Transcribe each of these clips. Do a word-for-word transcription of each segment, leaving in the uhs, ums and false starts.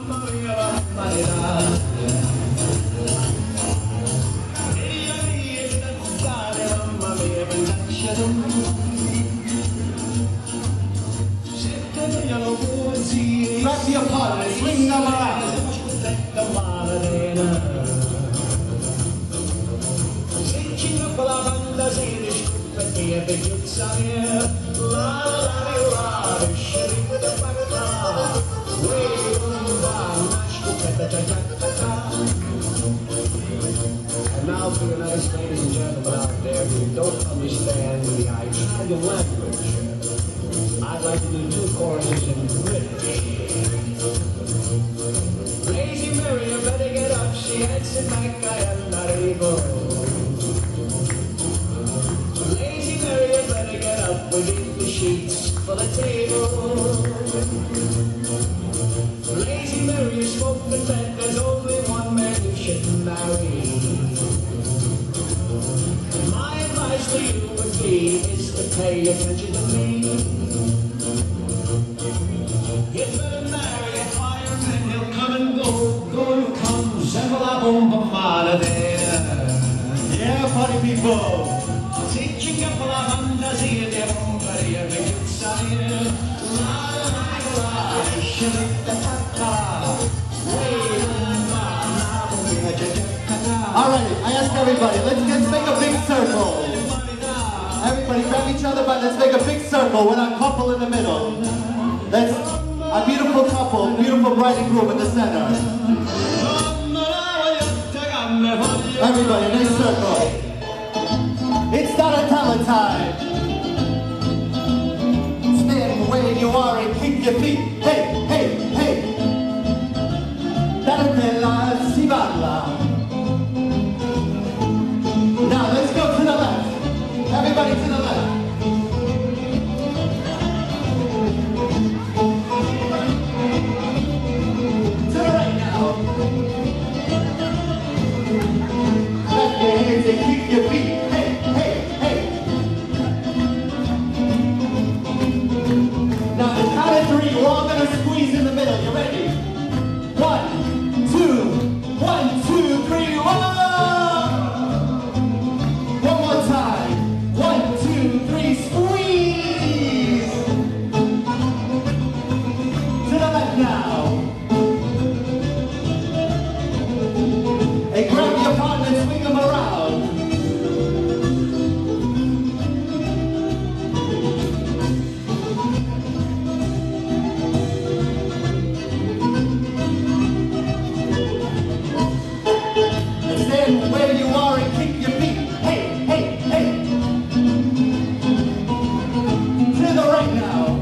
Grab your partner, swing them around. And now for the nice ladies and gentlemen out there who don't understand the Italian language, I'd like to do two choruses in British. Lazy Mary, you better get up, she heads it back, I am not able. Lazy Mary, you better get up, we need the sheets for the table. Lazy Mary, you smoke the bed, there's only one man you should marry. My advice to you would be, is to pay attention to me. You better marry a fireman, he'll come and go, go and come, zemmola bomba mala there. Yeah, party people. Teaching up la fantasia di rompere le chiusaie. La la la, scelta fatta. Alright, I ask everybody, let's, let's make a big circle. Everybody grab each other, but let's make a big circle with our couple in the middle. Let's, a beautiful couple, beautiful bride and groom in the center. Everybody, nice circle. It's Donatella time. Stand where you are and keep your feet. Hey, hey, hey. Donatella si balla. Now let's go to the left. Everybody to the left. To the right now. Clap your hands and kick your feet. Hey, hey, hey. Now the count of three, we're all gonna squeeze in the middle. You ready? One, two, one, two, three, one. Where you are and kick your feet. Hey, hey, hey. To the right now.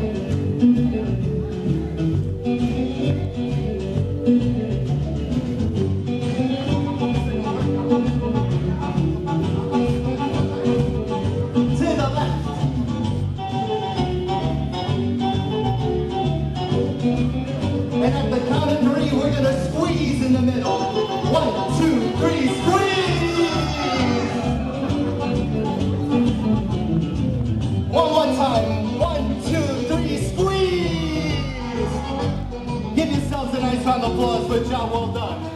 To the left. And at the count of three, we're going to squeeze in the middle. One, two, three, squeeze! One more time. One, two, three, squeeze! Give yourselves a nice round of applause for a job well done.